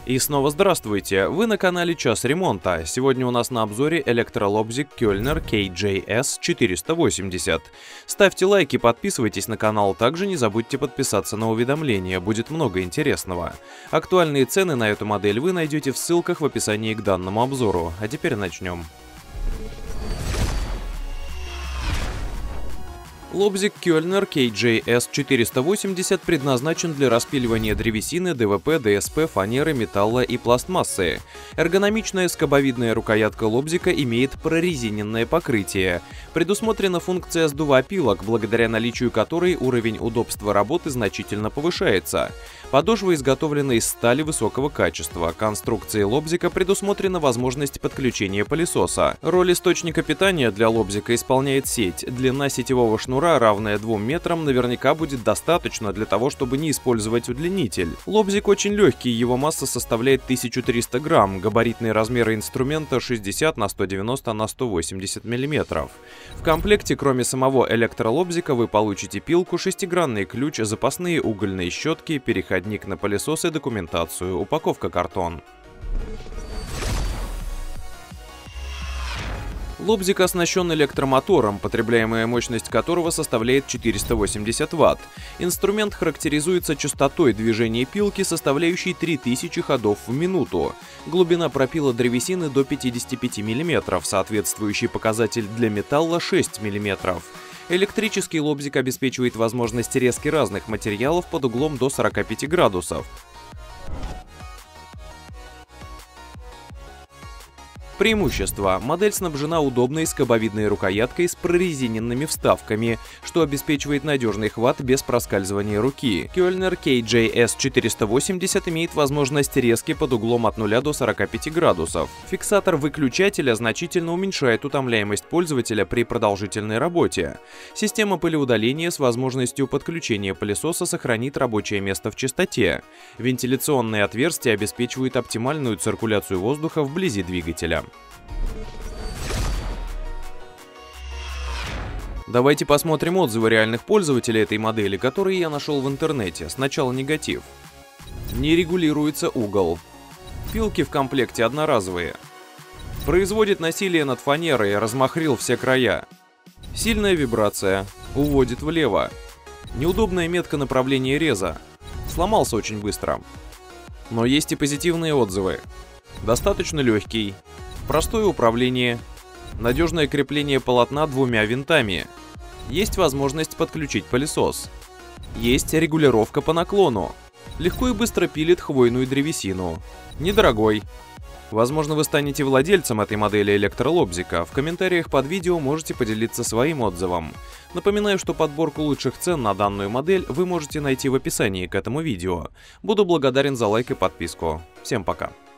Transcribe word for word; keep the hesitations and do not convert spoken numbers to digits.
И снова здравствуйте! Вы на канале Час ремонта. Сегодня у нас на обзоре электролобзик Kölner кей джей эс четыреста восемьдесят. Ставьте лайки, подписывайтесь на канал, также не забудьте подписаться на уведомления, будет много интересного. Актуальные цены на эту модель вы найдете в ссылках в описании к данному обзору. А теперь начнем. Лобзик Kölner кей джей эс четыреста восемьдесят предназначен для распиливания древесины, дэ вэ пэ, дэ эс пэ, фанеры, металла и пластмассы. Эргономичная скобовидная рукоятка лобзика имеет прорезиненное покрытие. Предусмотрена функция сдува опилок, благодаря наличию которой уровень удобства работы значительно повышается. Подошва изготовлена из стали высокого качества. Конструкции лобзика предусмотрена возможность подключения пылесоса. Роль источника питания для лобзика исполняет сеть. Длина сетевого шнура, равная двум метрам, наверняка будет достаточно для того, чтобы не использовать удлинитель. Лобзик очень легкий, его масса составляет тысячу триста грамм, габаритные размеры инструмента шестьдесят на сто девяносто на сто восемьдесят миллиметров. В комплекте, кроме самого электролобзика, вы получите пилку, шестигранный ключ, запасные угольные щетки, переходник на пылесос и документацию, упаковка картон. Лобзик оснащен электромотором, потребляемая мощность которого составляет четыреста восемьдесят ватт. Инструмент характеризуется частотой движения пилки, составляющей три тысячи ходов в минуту. Глубина пропила древесины до пятидесяти пяти миллиметров, соответствующий показатель для металла шесть миллиметров. Электрический лобзик обеспечивает возможность резки разных материалов под углом до сорока пяти градусов. Преимущество. Модель снабжена удобной скобовидной рукояткой с прорезиненными вставками, что обеспечивает надежный хват без проскальзывания руки. Kölner кей джей эс четыреста восемьдесят имеет возможность резки под углом от нуля до сорока пяти градусов. Фиксатор выключателя значительно уменьшает утомляемость пользователя при продолжительной работе. Система пылеудаления с возможностью подключения пылесоса сохранит рабочее место в чистоте. Вентиляционные отверстия обеспечивают оптимальную циркуляцию воздуха вблизи двигателя. Давайте посмотрим отзывы реальных пользователей этой модели, которые я нашел в интернете. Сначала негатив. Не регулируется угол. Пилки в комплекте одноразовые. Производит насилие над фанерой, размахрил все края. Сильная вибрация. Уводит влево. Неудобная метка направления реза. Сломался очень быстро. Но есть и позитивные отзывы. Достаточно легкий. Простое управление. Надежное крепление полотна двумя винтами. Есть возможность подключить пылесос. Есть регулировка по наклону. Легко и быстро пилит хвойную древесину. Недорогой. Возможно, вы станете владельцем этой модели электролобзика. В комментариях под видео можете поделиться своим отзывом. Напоминаю, что подборку лучших цен на данную модель вы можете найти в описании к этому видео. Буду благодарен за лайк и подписку. Всем пока!